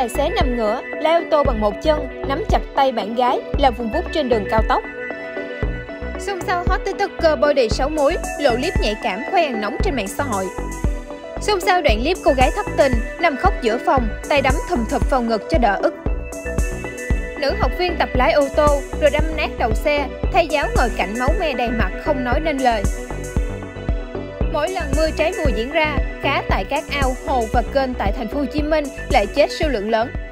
tài xế nằm ngửa, lái ô tô bằng một chân, nắm chặt tay bạn gái, làm vun vút trên đường cao tốc. Xôn xao hot tiktoker body 6 múi, lộ clip nhạy cảm khoe ăn nóng trên mạng xã hội. Xôn xao đoạn clip cô gái thất tình, nằm khóc giữa phòng, tay đấm thùm thụp vào ngực cho đỡ ức. Nữ học viên tập lái ô tô rồi đâm nát đầu xe, thầy giáo ngồi cạnh máu me đầy mặt không nói nên lời. Mỗi lần mưa trái mùa diễn ra, cá tại các ao, hồ và kênh tại thành phố Hồ Chí Minh lại chết số lượng lớn.